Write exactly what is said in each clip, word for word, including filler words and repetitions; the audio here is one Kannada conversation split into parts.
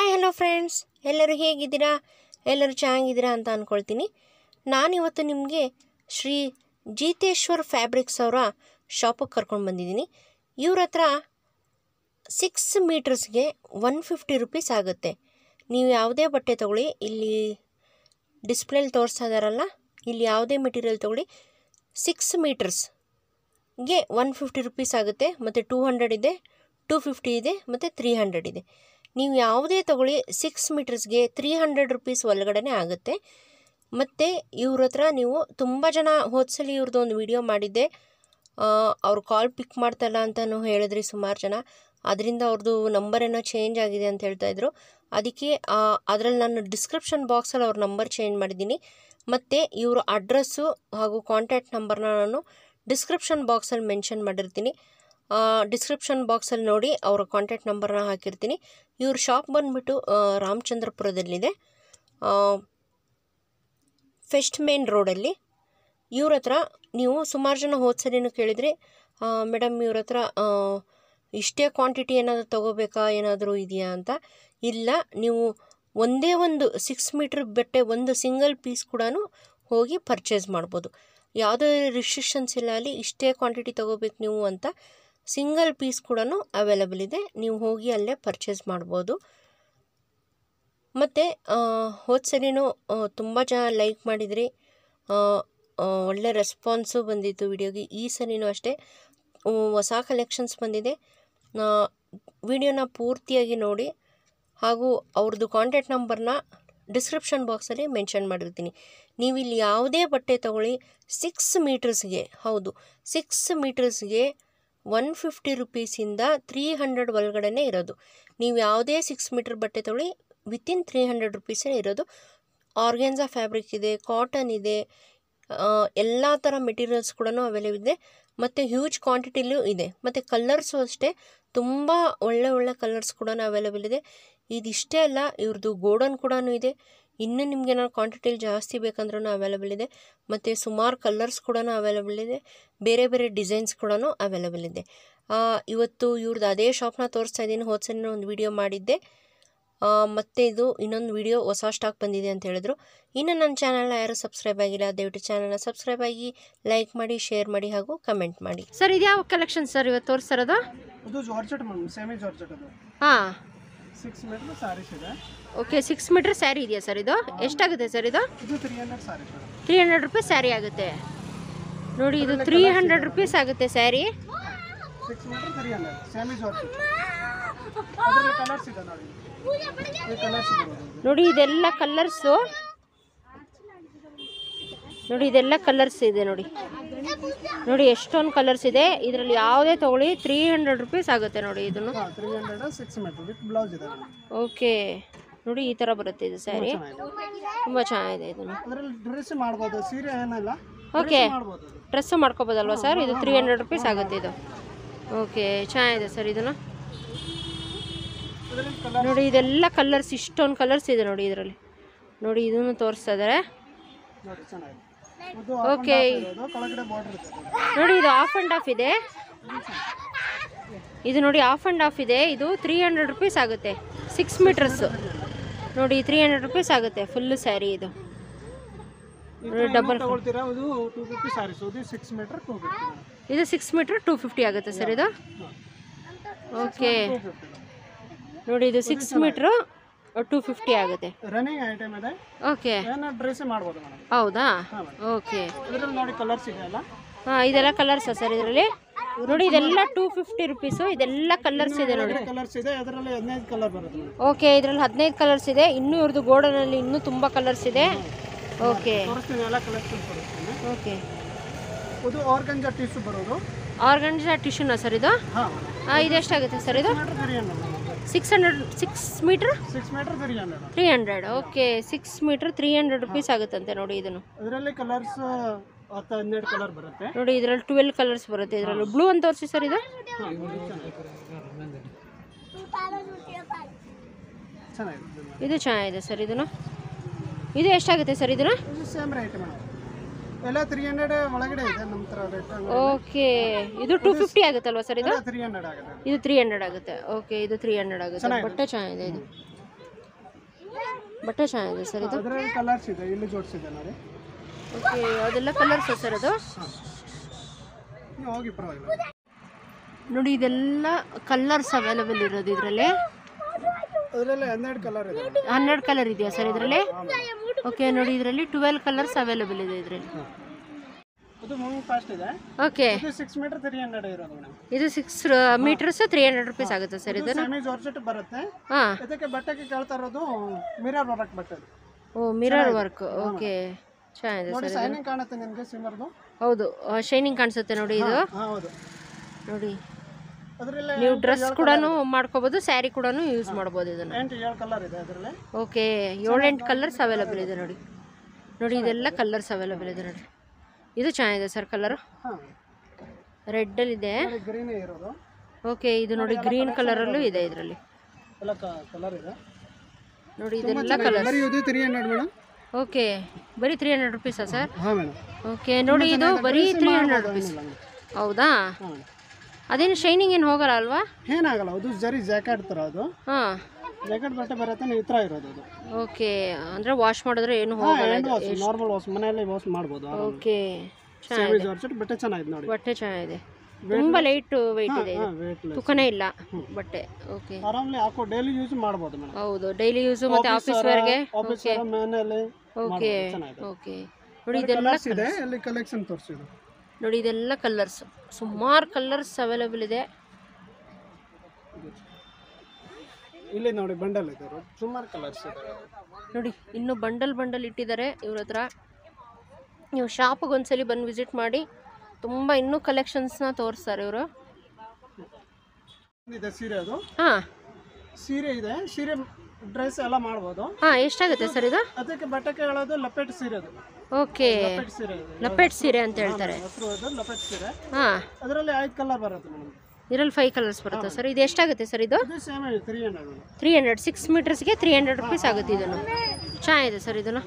ಹಾಯ್ ಹಲೋ ಫ್ರೆಂಡ್ಸ್, ಎಲ್ಲರೂ ಹೇಗಿದ್ದೀರಾ? ಎಲ್ಲರೂ ಚೆನ್ನಾಗಿದ್ದೀರಾ ಅಂತ ಅಂದ್ಕೊಳ್ತೀನಿ. ನಾನಿವತ್ತು ನಿಮಗೆ ಶ್ರೀ ಜೀತೇಶ್ವರ್ ಫ್ಯಾಬ್ರಿಕ್ಸ್ ಅವರ ಶಾಪಿಗೆ ಕರ್ಕೊಂಡು ಬಂದಿದ್ದೀನಿ. ಇವ್ರ ಹತ್ರ ಸಿಕ್ಸ್ ಮೀಟರ್ಸ್ಗೆ ಒನ್ ಫಿಫ್ಟಿ ರುಪೀಸ್ ಆಗುತ್ತೆ. ನೀವು ಯಾವುದೇ ಬಟ್ಟೆ ತೊಗೊಳ್ಳಿ, ಇಲ್ಲಿ ಡಿಸ್ಪ್ಲೇಲಿ ತೋರಿಸ್ತಾ ಇದ್ದಾರಲ್ಲ, ಇಲ್ಲಿ ಯಾವುದೇ ಮೆಟೀರಿಯಲ್ ತೊಗೊಳ್ಳಿ, ಸಿಕ್ಸ್ ಮೀಟರ್ಸ್ಗೆ ಒನ್ ಫಿಫ್ಟಿ ರುಪೀಸ್ ಆಗುತ್ತೆ. ಮತ್ತು ಟೂ ಹಂಡ್ರೆಡ್ ಇದೆ, ಟೂ ಫಿಫ್ಟಿ ಇದೆ, ಮತ್ತು ತ್ರೀ ಹಂಡ್ರೆಡ್ ಇದೆ. ನೀವು ಯಾವುದೇ ತೊಗೊಳ್ಳಿ ಸಿಕ್ಸ್ ಮೀಟರ್ಸ್ಗೆ ತ್ರೀ ಹಂಡ್ರೆಡ್ ರುಪೀಸ್ ಒಳಗಡೆ ಆಗುತ್ತೆ. ಮತ್ತು ಇವ್ರ ಹತ್ರ ನೀವು ತುಂಬ ಜನ ಹೋದ್ಸಲಿ ಇವ್ರದ್ದು ಒಂದು ವಿಡಿಯೋ ಮಾಡಿದ್ದೆ, ಅವ್ರು ಕಾಲ್ ಪಿಕ್ ಮಾಡ್ತಾಯಿಲ್ಲ ಅಂತಲೂ ಹೇಳಿದ್ರಿ ಸುಮಾರು ಜನ. ಅದರಿಂದ ಅವ್ರದ್ದು ನಂಬರ್ ಏನೋ ಚೇಂಜ್ ಆಗಿದೆ ಅಂತ ಹೇಳ್ತಾಯಿದ್ರು. ಅದಕ್ಕೆ ಅದರಲ್ಲಿ ನಾನು ಡಿಸ್ಕ್ರಿಪ್ಷನ್ ಬಾಕ್ಸಲ್ಲಿ ಅವ್ರ ನಂಬರ್ ಚೇಂಜ್ ಮಾಡಿದ್ದೀನಿ. ಮತ್ತು ಇವರು ಅಡ್ರೆಸ್ಸು ಹಾಗೂ ಕಾಂಟ್ಯಾಕ್ಟ್ ನಂಬರ್ನ ನಾನು ಡಿಸ್ಕ್ರಿಪ್ಷನ್ ಬಾಕ್ಸಲ್ಲಿ ಮೆನ್ಷನ್ ಮಾಡಿರ್ತೀನಿ. ಡಿಸ್ಕ್ರಿಪ್ಷನ್ ಬಾಕ್ಸಲ್ಲಿ ನೋಡಿ ಅವರ ಕಾಂಟ್ಯಾಕ್ಟ್ ನಂಬರ್ನ ಹಾಕಿರ್ತೀನಿ. ಇವ್ರ ಶಾಪ್ ಬಂದುಬಿಟ್ಟು ರಾಮಚಂದ್ರಪುರದಲ್ಲಿದೆ, ಫೆಸ್ಟ್ ಮೇನ್ ರೋಡಲ್ಲಿ. ಇವ್ರ ಹತ್ರ ನೀವು ಸುಮಾರು ಜನ ಹೋದ್ಸಲಿನೂ ಕೇಳಿದ್ರಿ, ಮೇಡಮ್ ಇವ್ರ ಹತ್ರ ಇಷ್ಟೇ ಕ್ವಾಂಟಿಟಿ ಏನಾದರೂ ತೊಗೋಬೇಕಾ, ಏನಾದರೂ ಇದೆಯಾ ಅಂತ. ಇಲ್ಲ, ನೀವು ಒಂದೇ ಒಂದು ಸಿಕ್ಸ್ ಮೀಟ್ರ್ ಬಟ್ಟೆ ಒಂದು ಸಿಂಗಲ್ ಪೀಸ್ ಕೂಡ ಹೋಗಿ ಪರ್ಚೇಸ್ ಮಾಡ್ಬೋದು. ಯಾವುದೇ ರಿಸ್ಟ್ರಿಕ್ಷನ್ಸ್ ಇಲ್ಲ ಅಲ್ಲಿ, ಇಷ್ಟೇ ಕ್ವಾಂಟಿಟಿ ತೊಗೋಬೇಕು ನೀವು ಅಂತ. ಸಿಂಗಲ್ ಪೀಸ್ ಕೂಡ ಅವೈಲಬಲ್ ಇದೆ, ನೀವು ಹೋಗಿ ಅಲ್ಲೇ ಪರ್ಚೇಸ್ ಮಾಡ್ಬೋದು. ಮತ್ತು ಹೋದ್ಸಲಿನೂ ತುಂಬ ಜನ ಲೈಕ್ ಮಾಡಿದ್ರಿ, ಒಳ್ಳೆ ರೆಸ್ಪಾನ್ಸು ಬಂದಿತ್ತು ವಿಡಿಯೋಗೆ. ಈ ಸಲಿನೂ ಅಷ್ಟೇ ಹೊಸ ಕಲೆಕ್ಷನ್ಸ್ ಬಂದಿದೆ. ವಿಡಿಯೋನ ಪೂರ್ತಿಯಾಗಿ ನೋಡಿ, ಹಾಗೂ ಅವ್ರದ್ದು ಕಾಂಟ್ಯಾಕ್ಟ್ ನಂಬರ್ನ ಡಿಸ್ಕ್ರಿಪ್ಷನ್ ಬಾಕ್ಸಲ್ಲಿ ಮೆನ್ಷನ್ ಮಾಡಿರ್ತೀನಿ. ನೀವು ಇಲ್ಲಿ ಯಾವುದೇ ಬಟ್ಟೆ ತೊಗೊಳ್ಳಿ, ಸಿಕ್ಸ್ ಮೀಟರ್ಸ್ಗೆ, ಹೌದು ಸಿಕ್ಸ್ ಮೀಟರ್ಸ್ಗೆ ಒನ್ ಫಿಫ್ಟಿ ರುಪೀಸಿಂದ ತ್ರೀ ಹಂಡ್ರೆಡ್ ಒಳಗಡೆ ಇರೋದು. ನೀವು ಯಾವುದೇ ಸಿಕ್ಸ್ ಮೀಟರ್ ಬಟ್ಟೆ ತೊಗೊಳ್ಳಿ, ವಿತಿನ್ ತ್ರೀ ಹಂಡ್ರೆಡ್ ರುಪೀಸೇ ಇರೋದು. ಆರ್ಗ್ಯಾನ್ಸಾ ಫ್ಯಾಬ್ರಿಕ್ ಇದೆ, ಕಾಟನ್ ಇದೆ, ಎಲ್ಲ ಥರ ಮೆಟೀರಿಯಲ್ಸ್ ಕೂಡ ಅವೈಲೇಬಲ್ ಇದೆ. ಮತ್ತು ಹ್ಯೂಜ್ ಕ್ವಾಂಟಿಟಿಲೂ ಇದೆ. ಮತ್ತು ಕಲರ್ಸು ಅಷ್ಟೇ, ತುಂಬ ಒಳ್ಳೆ ಒಳ್ಳೆ ಕಲರ್ಸ್ ಕೂಡ ಅವೈಲೇಬಲ್ ಇದೆ. ಇದಿಷ್ಟೇ ಅಲ್ಲ, ಇವ್ರದ್ದು ಗೋಡನ್ ಕೂಡ ಇದೆ. ಇನ್ನೂ ನಿಮಗೆ ಏನಾದ್ರು ಕ್ವಾಂಟಿಟಿಲಿ ಜಾಸ್ತಿ ಬೇಕಂದ್ರೂ ಅವೈಲೇಬಲ್ ಇದೆ. ಮತ್ತು ಸುಮಾರು ಕಲರ್ಸ್ ಕೂಡ ಅವೈಲೇಬಲ್ ಇದೆ, ಬೇರೆ ಬೇರೆ ಡಿಸೈನ್ಸ್ ಕೂಡ ಅವೈಲೇಬಲ್ ಇದೆ. ಇವತ್ತು ಇವ್ರದ್ದು ಅದೇ ಶಾಪ್ನ ತೋರಿಸ್ತಾ ಇದ್ದೀನಿ. ಹೋದ್ಸಲಿನ ಒಂದು ವಿಡಿಯೋ ಮಾಡಿದ್ದೆ, ಮತ್ತು ಇದು ಇನ್ನೊಂದು ವಿಡಿಯೋ ಹೊಸ ಸ್ಟಾಕ್ ಬಂದಿದೆ ಅಂತ ಹೇಳಿದ್ರು. ಇನ್ನು ನನ್ನ ಚಾನಲ್ನ ಯಾರು ಸಬ್ಸ್ಕ್ರೈಬ್ ಆಗಿಲ್ಲ, ದಯವಿಟ್ಟು ಚಾನಲ್ನ ಸಬ್ಸ್ಕ್ರೈಬ್ ಆಗಿ, ಲೈಕ್ ಮಾಡಿ, ಶೇರ್ ಮಾಡಿ, ಹಾಗೂ ಕಮೆಂಟ್ ಮಾಡಿ. ಸರ್, ಇದು ಯಾವ ಕಲೆಕ್ಷನ್ ಸರ್ ಇವತ್ತು ತೋರಿಸ್ತಾರದು? ಹಾಂ, ಸಿಕ್ಸ್ ಮೀಟರ್ ಸ್ಯಾರೀಸ್ ಇದೆ. ಓಕೆ, ಸಿಕ್ಸ್ ಮೀಟರ್ ಸ್ಯಾರಿ ಇದೆಯಾ ಸರ್? ಇದು ಎಷ್ಟಾಗುತ್ತೆ ಸರ್? ಇದು three hundred sari three hundred rupees sari ಆಗುತ್ತೆ ನೋಡಿ. ಇದು ತ್ರೀ ಹಂಡ್ರೆಡ್ ರುಪೀಸ್ ಆಗುತ್ತೆ sari. Six metre three hundred semi georgette. ಅದರಲ್ಲಿ ಕಲರ್ಸ್ ಇದೆ ನೋಡಿ, ಈ ಕಲರ್ಸ್ ಇದೆ ನೋಡಿ. ಇದೆಲ್ಲ ಕಲರ್ಸು ನೋಡಿ, ಇದೆಲ್ಲ ಕಲರ್ಸ್ ಇದೆ ನೋಡಿ. ನೋಡಿ ಎಷ್ಟೊಂದು ಕಲರ್ಸ್ ಇದೆ. ಇದರಲ್ಲಿ ಯಾವುದೇ ತಗೊಳ್ಳಿ ತ್ರೀ ಹಂಡ್ರೆಡ್ ರುಪೀಸ್ ಆಗುತ್ತೆ ನೋಡಿ. ಇದನ್ನು three hundred six metre with blouse ಇದೆ. ಓಕೆ, ನೋಡಿ ಈ ಥರ ಬರುತ್ತೆ ಇದು ಸ್ಯಾರಿ, ತುಂಬ ಚೆನ್ನಾಗಿದೆ. ಇದನ್ನು ಅದರಲ್ಲಿ ಡ್ರೆಸ್ ಮಾಡ್ಬೋದು, ಸೀರೆ ಏನಿಲ್ಲ. ಓಕೆ, ಡ್ರೆಸ್ಸು ಮಾಡ್ಕೋಬೋದಲ್ವಾ ಸರ್? ಇದು ತ್ರೀ ಹಂಡ್ರೆಡ್ ರುಪೀಸ್ ಆಗುತ್ತೆ ಇದು. ಓಕೆ, ಚೆನ್ನಾಗಿದೆ ಸರ್. ಇದನ್ನು ನೋಡಿ, ಇದೆಲ್ಲ ಕಲರ್ಸ್, ಇಷ್ಟೊಂದು ಕಲರ್ಸ್ ಇದೆ ನೋಡಿ ಇದರಲ್ಲಿ. ನೋಡಿ ಇದನ್ನು ತೋರಿಸ್ತಾ ಇದ್ದಾರೆ. ಓಕೆ, ನೋಡಿ ಇದು ಆಫ್ ಆ್ಯಂಡ್ ಆಫ್ ಇದೆ. ಇದು ನೋಡಿ ಆಫ್ ಆ್ಯಂಡ್ ಆಫ್ ಇದೆ. ಇದು ತ್ರೀ ಹಂಡ್ರೆಡ್ ರುಪೀಸ್ ಆಗುತ್ತೆ. ಸಿಕ್ಸ್ ಮೀಟರ್ಸು ನೋಡಿ, ತ್ರೀ ಹಂಡ್ರೆಡ್ ರುಪೀಸ್ ಆಗುತ್ತೆ ಫುಲ್ಲು ಸ್ಯಾರಿ. ಇದು ನೋಡಿ ಡಬಲ್, ಇದು ಸಿಕ್ಸ್ ಮೀಟರ್ ಟೂ ಫಿಫ್ಟಿ ಆಗುತ್ತೆ ಸರ್ ಇದು. ಓಕೆ, ನೋಡಿ ಇದು ಸಿಕ್ಸ್ ಮೀಟ್ರು ಟೂ ಫಿಫ್ಟಿ ಆಗುತ್ತೆ. ರನ್ನಿಂಗ್ ಐಟಮ್ ಇದೆ. ಓಕೆ, ಡ್ರೆಸ್ ಮಾಡ್ಬೋದು ಮೇಡಮ್. ಹೌದಾ? ಓಕೆ, ಇದರಲ್ಲಿ ನೋಡಿ ಕಲರ್ಸ್ ಇದೆ ಅಲ್ಲ. ಹಾಂ, ಇದೆಲ್ಲ ಕಲರ್ಸಾ ಸರ್ ಇದರಲ್ಲಿ? ನೋಡಿ ಇದೆಲ್ಲ ಟೂ ಫಿಫ್ಟಿ ರುಪೀಸು. ಇದೆಲ್ಲ ಕಲರ್ಸ್ ಇದೆ ನೋಡಿ. ಕಲರ್ಸ್ ಇದೆ, ಅದರಲ್ಲಿ ಹದಿನೈದು ಕಲರ್ ಬರುತ್ತೆ. ಓಕೆ, ಇದರಲ್ಲಿ ಹದಿನೈದು ಕಲರ್ಸ್ ಇದೆ. ಇನ್ನೂ ಇವ್ರದ್ದು ಗೋಡನಲ್ಲಿ ಇನ್ನೂ ತುಂಬ ಕಲರ್ಸ್ ಇದೆ. ಓಕೆ, ಎಲ್ಲ ಕಲರ್ಸ್ ತೋರಿಸ್ತೀನಿ. ಓಕೆ, ಇದು ಆರ್ಗಂಜಾ ಟಿಶ್ಯೂ ಬರೋದು. ಆರ್ಗಂಜಾ ಟಿಶ್ಯೂನಾ ಸರ್ ಇದು? ಹಾಂ, ಇದು ಎಷ್ಟಾಗುತ್ತೆ ಸರ್ ಇದು? Six hundred six metre six metre three hundred three hundred okay, six metre three hundred rupees ಆಗುತ್ತಂತೆ ನೋಡಿ. ಇದನ್ನು ಇದರಲ್ಲಿ ಕಲರ್ಸ್ ಹತ್ತು ಹನ್ನೆರಡು ಕಲರ್ ಬರುತ್ತೆ ನೋಡಿ. ಇದರಲ್ಲಿ ಟ್ವೆಲ್ ಕಲರ್ಸ್ ಬರುತ್ತೆ. ಇದರಲ್ಲಿ ಬ್ಲೂ ಅಂತ ತೋರಿಸಿ ಸರ್. ಇದು ಇದು ಚೆನ್ನಾಗಿದೆ ಸರ್. ಇದನ್ನು ಇದು ಎಷ್ಟಾಗುತ್ತೆ ಸರ್? ಇದನ್ನು ಸೇಮ್ ರೇಟ್ ಮೇಡಮ್, ಎಲ್ಲ ತ್ರೀ ಹಂಡ್ರೆಡ್ ಒಳಗಡೆ ಇದೆ ನಮ್ಮ ಹತ್ರ ರೇಟ್. ಓಕೆ, ಇದು ಟೂ ಫಿಫ್ಟಿ ಆಗುತ್ತಲ್ವಾ ಸರ್? ಇದು ತ್ರೀ ಹಂಡ್ರೆಡ್ ಆಗುತ್ತೆ. ಇದು ತ್ರೀ ಹಂಡ್ರೆಡ್ ಆಗುತ್ತೆ. ಓಕೆ, ಇದು ತ್ರೀ ಹಂಡ್ರೆಡ್ ಆಗುತ್ತೆ. ಬಟ್ಟೆ ಚೆನ್ನಾಗಿದೆ ಇದು. ಬಟ್ಟೆ ಚೆನ್ನಾಗಿದೆ ಸರ್ ಇದು. ಅದರಲ್ಲಿ ಕಲರ್ಸ್ ಇದೆ, ಇಲ್ಲಿ ಜೋಡಿಸಿದೆ ನೋಡಿ. ಓಕೆ, ಅದೆಲ್ಲ ಕಲರ್ಸ್ ಸರ್ ಅದು. ನೀವು ಹೋಗಿ ಪರವಾಗಿಲ್ಲ. ನೋಡಿ ಇದೆಲ್ಲ ಕಲರ್ಸ್ ಅವೈಲೇಬಲ್ ಇರೋದು ಇದರಲ್ಲಿ. ಅದರಲ್ಲಿ ಹನ್ನೆರಡು ಕಲರ್ ಇದೆ. ಹನ್ನೆರಡು ಕಲರ್ ಇದೆಯಾ ಸರ್ ಇದರಲ್ಲಿ? ಓಕೆ, ನೋಡಿ ಇದರಲ್ಲಿ ಟ್ವೆಲ್ವ್ ಕಲರ್ಸ್ ಅವೈಲೇಬಲ್ ಇದೆ ಇದರಲ್ಲಿ. ಇದು ಮೂವಿಂಗ್ ಫಾಸ್ಟ್ ಇದೆ. ಓಕೆ, ಇದು ಸಿಕ್ಸ್ ಮೀಟರ್ ತ್ರೀ ಹಂಡ್ರೆಡ್ ಇರೋದು ಮೇಡಮ್. ಇದು six metres three hundred rupees ಆಗುತ್ತೆ ಸರ್ ಇದು. ಸೆಮಿ ಜಾರ್ಜೆಟ್ ಬರುತ್ತೆ. ಹಾಂ, ಇದಕ್ಕೆ ಬಟ್ಟೆಗೆ ಕೇಳ್ತಾ ಇರೋದು ಮಿರರ್ ವರ್ಕ್ ಬಟ್ಟೆ. ಓ, ಮಿರರ್ ವರ್ಕ್. ಓಕೆ, ಚೆನ್ನಾಗಿದೆ ನೋಡಿ, ಸರ್. ಶೈನಿಂಗ್ ಕಾಣುತ್ತೆ ನಿಮಗೆ ಸಿಮರ್ದು. ಹೌದು, ಶೈನಿಂಗ್ ಕಾಣಿಸುತ್ತೆ ನೋಡಿ ಇದು. ಹೌದು, ನೋಡಿ ಅದರಲ್ಲಿ ನೀವು ಡ್ರೆಸ್ ಕೂಡ ಮಾಡ್ಕೋಬಹುದು, ಸ್ಯಾರಿ ಕೂಡ ಯೂಸ್ ಮಾಡ್ಬೋದು ಇದನ್ನ. ಎಂಟು ಏಳು ಕಲರ್ ಇದೆ ಅದರಲ್ಲಿ. ಓಕೆ, ಏಳೆಂಟು ಕಲರ್ಸ್ ಅವೈಲೇಬಲ್ ಇದೆ ನೋಡಿ. ನೋಡಿ ಇದೆಲ್ಲ ಕಲರ್ಸ್ ಅವೈಲೇಬಲ್ ಇದೆ ನೋಡಿ. ಇದು ಚೆನ್ನಾಗಿದೆ ಸರ್ ಕಲರ್. ರೆಡ್ಡಲ್ಲಿ ಇದೆ. ಗ್ರೀನ್ ಇರೋದು. ಓಕೆ, ಇದು ನೋಡಿ ಗ್ರೀನ್ ಕಲರಲ್ಲೂ ಇದೆ ಇದರಲ್ಲಿ. ಎಲ್ಲ ಕಲರ್ ಇದೆ ನೋಡಿ, ಇದೆಲ್ಲ ಕಲರ್. ಇದು ತ್ರೀ ಹಂಡ್ರೆಡ್ ಮೇಡಮ್. ಓಕೆ, ಬರೀ ತ್ರೀ ಹಂಡ್ರೆಡ್ ರುಪೀಸಾ ಸರ್? ಹಾಂ ಮೇಡಮ್. ಓಕೆ, ನೋಡಿ ಇದು ಬರೀ ತ್ರೀ ಹಂಡ್ರೆಡ್ ರುಪೀಸ್. ಹೌದಾ? ಅದೇನು ಶೈನಿಂಗ್ ಏನು ಹೋಗಲ್ಲ ಅಲ್ವಾ? ಏನಾಗಲ್ಲ, ಅದು ಜರಿ ಜಾಕೆಟ್ ಥರ ಅದು. ಹಾಂ, ಜಾಕೆಟ್ ಬಟ್ಟೆ ಬರುತ್ತೆ, ಈ ಥರ ಇರೋದು ಅದು. ಓಕೆ, ಅಂದರೆ ವಾಶ್ ಮಾಡಿದ್ರೆ ಏನು ಹೋಗಲ್ಲ. ನಾರ್ಮಲ್ ವಾಶ್ ಮನೆಯಲ್ಲೇ ವಾಶ್ ಮಾಡ್ಬೋದು. ಓಕೆ, ಸೆಮಿ ಜಾರ್ಜೆಟ್ ಬಟ್ಟೆ ಚೆನ್ನಾಗಿದೆ ನೋಡಿ. ಬಟ್ಟೆ ಚೆನ್ನಾಗಿದೆ, ತುಂಬ ಲೈಟ್ ವೆಯ್ಟ್ ಇದೆ, ತೂಕನೇ ಇಲ್ಲ ಬಟ್ಟೆ. ಓಕೆ, ಆರಾಮಲ್ಲಿ ಹಾಕೋ ಡೈಲಿ ಯೂಸ್ ಮಾಡ್ಬೋದು ಮೇಡಮ್. ಹೌದು, ಡೈಲಿ ಯೂಸ್ ಮತ್ತೆ ಆಫೀಸ್ ವೇರ್ಗೆ. ಆಫೀಸ್ ಮನೆಯಲ್ಲಿ. ಓಕೆ ಓಕೆ, ನೋಡಿ ಇದೆಲ್ಲ ಇದೆ, ಅಲ್ಲಿ ಕಲೆಕ್ಷನ್ ತೋರಿಸಿದ್ರು ನೋಡಿ. ಇದೆಲ್ಲ ಕಲರ್ಸ್, ಸುಮಾರು ಕಲರ್ಸ್ ಅವೈಲೇಬಲ್ ಇದೆ ಇಲ್ಲಿ ನೋಡಿ. ಬಂಡಲ್ ಇದೆ, ಸುಮಾರು ಕಲರ್ಸ್ ಇದೆ ನೋಡಿ. ಇನ್ನು ಬಂಡಲ್ ಬಂಡಲ್ ಇಟ್ಟಿದ್ದಾರೆ ಇವ್ರ ಹತ್ರ. ನೀವು ಶಾಪಿಗೆ ಒಂದ್ಸಲಿ ಬಂದು ವಿಸಿಟ್ ಮಾಡಿ, ತುಂಬ ಇನ್ನೂ ಕಲೆಕ್ಷನ್ಸ್ನ ತೋರಿಸ್ತಾರೆ ಇವರು. ಇದೆ ಸೀರೆ, ಅದು ಹಾಂ ಸೀರೆ ಇದೆ. ಸೀರೆ ಡ್ರೆಸ್ ಎಲ್ಲ ಮಾಡ್ಬೋದು. ಹಾಂ, ಎಷ್ಟಾಗುತ್ತೆ ಸರ್ ಇದು? ಅದಕ್ಕೆ ಬಟ್ಟೆಗೆ ಹೇಳೋದು ಲಪೇಟ್ ಸೀರೆ ಅದು. ಓಕೆ, ಲಪೇಟ್ ಸೀರೆ ಅಂತ ಹೇಳ್ತಾರೆ. ಲಪೇಟ್ ಸೀರೆ. ಹಾಂ, ಅದರಲ್ಲಿ ಐದು ಕಲರ್ ಬರುತ್ತೆ ಮೇಡಮ್. ಇದರಲ್ಲಿ ಫೈವ್ ಕಲರ್ಸ್ ಬರುತ್ತೆ ಸರ್. ಇದು ಎಷ್ಟಾಗುತ್ತೆ ಸರ್ ಇದು? Three hundred three hundred six ಮೀಟರ್ಸ್ಗೆ ತ್ರೀ ಹಂಡ್ರೆಡ್ ರುಪೀಸ್ ಆಗುತ್ತೆ. ಇದನ್ನು ಚೆನ್ನಾಗಿದೆ ಸರ್. ಇದನ್ನು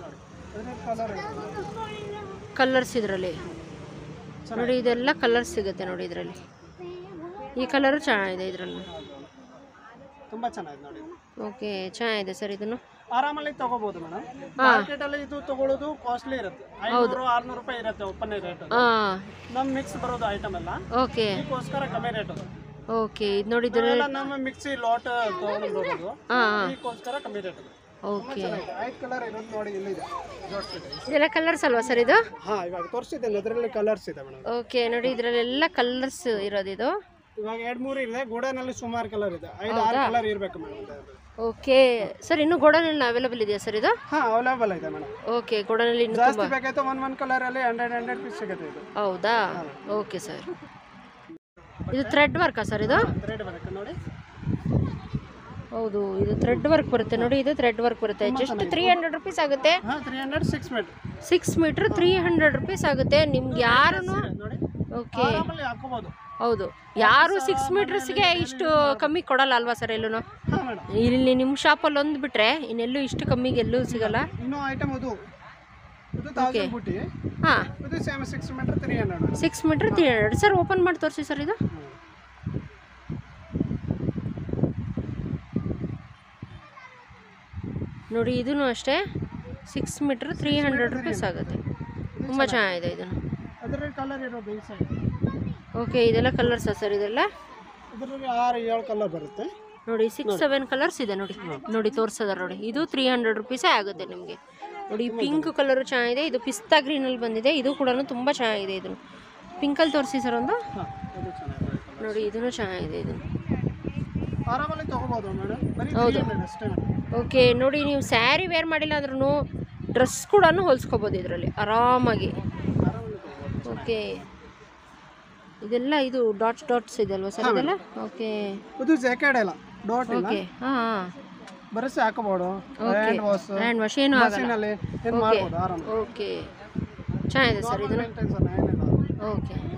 ಕಲರ್ಸ್ ಇದರಲ್ಲಿ ನೋಡಿ, ಇದೆಲ್ಲ ಕಲರ್ಸ್ ಸಿಗುತ್ತೆ ನೋಡಿ ಇದರಲ್ಲಿ. ಈ ಕಲರು ಚೆನ್ನಾಗಿದೆ ಇದರಲ್ಲಿ, ತುಂಬ ಚೆನ್ನಾಗಿದೆ ನೋಡಿ. ಓಕೆ, ಚೆನ್ನಾಗಿದೆ ಸರ್. ಇದನ್ನು ಆರಾಮಲ್ಲಿ ತಗೋಬಹುದು ಮೇಡಮ್. ಮಾರ್ಕೆಟ್ ಅಲ್ಲಿ ಇದು ತಗೊಳ್ಳೋದು ಕಾಸ್ಟ್ಲಿ ಇರುತ್ತೆ, ಐನೂರು ಆರ್ನೂರು ರೂಪಾಯಿ ಇರುತ್ತೆ ಓಪನ್ ರೇಟ್. ನಮ್ಮ ಮಿಕ್ಸ್ ಬರೋದು ಐಟಮ್ ಎಲ್ಲ. ಓಕೆ, ಇದಕ್ಕೋಸ್ಕರ ಕಮ್ಮಿ ರೇಟ್ ಅದು. ಓಕೆ, ಇದು ನೋಡಿ ಇದೆಲ್ಲ ನಮ್ಮ ಮಿಕ್ಸಿ ಲಾಟ್ ತಗೊಂಡು ಬರೋದು, ಇದಕ್ಕೋಸ್ಕರ ಕಮ್ಮಿ ರೇಟ್ ಅದು. ಓಕೆ, ಐದು ಕಲರ್ ಇರೋದು ನೋಡಿ, ಇಲ್ಲಿದೆ. ಇದೆಲ್ಲ ಕಲರ್ಸ್ ಅಲ್ವಾ ಸರ್ ಇದು? ಹಾಂ, ಇವಾಗ ತೋರಿಸಿದ್ದೇನೆ, ಅದರಲ್ಲಿ ಕಲರ್ಸ್ ಇದೆ ಮೇಡಮ್. ಓಕೆ, ನೋಡಿ ಇದರಲ್ಲೆಲ್ಲ ಕಲರ್ಸ್ ಇರೋದು ಇದು. ಇವಾಗ ಎರಡು ಮೂರು ಇದೆ, ಗೋಡನಲ್ಲಿ ಸುಮಾರು ಕಲರ್ ಇದೆ, ಐದು ಆರು ಕಲರ್ ಇರಬೇಕು ಮೇಡಮ್. ಓಕೆ ಸರ್, ಇನ್ನು ಗೋಡನಲ್ಲಿ ಅವೈಲೇಬಲ್ ಇದೆಯಾ ಸರ್ ಇದು? ಹಾಂ, ಅವೈಲೇಬಲ್ ಇದೆ ಮೇಡಮ್. ಓಕೆ, ಗೋಡನಲ್ಲಿ ಇನ್ನು ಜಾಸ್ತಿ ಬೇಕಾಯ್ತು ಒನ್ ಒನ್ ಕಲರಲ್ಲಿ ಹಂಡ್ರೆಡ್ ಹಂಡ್ರೆಡ್ ಪೀಸ್ ಸಿಗುತ್ತೆ ಇದು. ಹೌದಾ? Okay sir. ಇದು ಥ್ರೆಡ್ ವರ್ಕಾ ಸರ್ ಇದು? ಥ್ರೆಡ್ ವರ್ಕ್ ನೋಡಿ. ಹೌದು, ಇದು ಥ್ರೆಡ್ ವರ್ಕ್ ಬರುತ್ತೆ ನೋಡಿ. ಇದು ಥ್ರೆಡ್ ವರ್ಕ್ ಬರುತ್ತೆ. ಜಸ್ಟ್ ತ್ರೀ ಹಂಡ್ರೆಡ್ ರುಪೀಸ್ ಆಗುತ್ತೆ. ಹಾಂ, three hundred six metre six metre three hundred rupees ಆಗುತ್ತೆ. ನಿಮ್ಗೆ ಯಾರು ಓಕೆ ಹಾಕೋಬಹುದು. ಹೌದು, ಯಾರು ಸಿಕ್ಸ್ ಮೀಟರ್ಸ್ಗೆ ಇಷ್ಟು ಕಮ್ಮಿ ಕೊಡಲ್ಲ ಅಲ್ವಾ ಸರ್ ಎಲ್ಲೂ? ಇಲ್ಲಿ ನಿಮ್ಮ ಶಾಪಲ್ಲಿ ಒಂದು ಬಿಟ್ಟರೆ ಇನ್ನೆಲ್ಲೂ ಇಷ್ಟು ಕಮ್ಮಿಗೆ ಎಲ್ಲೂ ಸಿಗಲ್ಲ. ಇನ್ನೂ ಐಟಮ್ ಅದು ಓಕೆ. ಹಾಂ, six metre three hundred six metre three hundred sir. Open ಮಾಡಿ ತೋರಿಸಿ ಸರ್ ಇದು. ನೋಡಿ, ಇದೂ ಅಷ್ಟೇ six metre three hundred rupees ಆಗುತ್ತೆ. ತುಂಬ ಚೆನ್ನಾಗಿದೆ ಇದನ್ನು. ಅದರಲ್ಲಿ ಕಲರ್ ಇರೋದು ಈ ಸೈಡ್. ಓಕೆ, ಇದೆಲ್ಲ ಕಲರ್ಸಾ ಸರ್? ಇದೆಲ್ಲ ಇದರಲ್ಲಿ ಆರು ಏಳು ಕಲರ್ ಬರುತ್ತೆ ನೋಡಿ. ಸಿಕ್ಸ್ ಸೆವೆನ್ ಕಲರ್ಸ್ ಇದೆ ನೋಡಿ. ನೋಡಿ ತೋರಿಸೋದಾರ ನೋಡಿ. ಇದು ತ್ರೀ ಹಂಡ್ರೆಡ್ ರುಪೀಸೇ ಆಗುತ್ತೆ ನಿಮಗೆ. ನೋಡಿ, ಪಿಂಕ್ ಕಲರು ಚೆನ್ನಾಗಿದೆ. ಇದು ಪಿಸ್ತಾ ಗ್ರೀನಲ್ಲಿ ಬಂದಿದೆ. ಇದು ಕೂಡ ತುಂಬ ಚೆನ್ನಾಗಿದೆ. ಇದನ್ನು ಪಿಂಕಲ್ಲಿ ತೋರಿಸಿ ಸರ್ ಒಂದು. ನೋಡಿ, ಇದನ್ನು ಚೆನ್ನಾಗಿದೆ. ಇದನ್ನು ಆರಾಮಲ್ಲಿ ತಗೋಬಹುದು ಮೇಡಮ್. ಹೌದು, ಓಕೆ. ನೋಡಿ, ನೀವು ಸ್ಯಾರಿ ವೇರ್ ಮಾಡಿಲ್ಲ ಅಂದ್ರೂ ಡ್ರೆಸ್ ಕೂಡ ಹೊಲ್ಸ್ಕೋಬೋದು ಇದರಲ್ಲಿ ಆರಾಮಾಗಿ. ಓಕೆ, ಇದೆಲ್ಲ ಇದು ಡಾಟ್ಸ್ ಡಾಟ್ಸ್ ಇದೆ ಅಲ್ವಾ ಸರ್ ಇದೆಲ್ಲ? ಓಕೆ, ಇದು ಜಾಕೆಟ್ ಎಲ್ಲ ಡಾಟ್ ಇಲ್ಲ. ಓಕೆ, ಹಾಂ ಹಾಂ, ಬರಸಿ ಹಾಕಬಹುದು. ಹ್ಯಾಂಡ್ ವಾಶ್ ಹ್ಯಾಂಡ್ ವಾಶ್ ಏನು ಆಗಲ್ಲ. ಓಕೆ, ಓಕೆ, ಚೆನ್ನಾಗಿದೆ ಸರ್ ಇದನ್ನು. ಓಕೆ.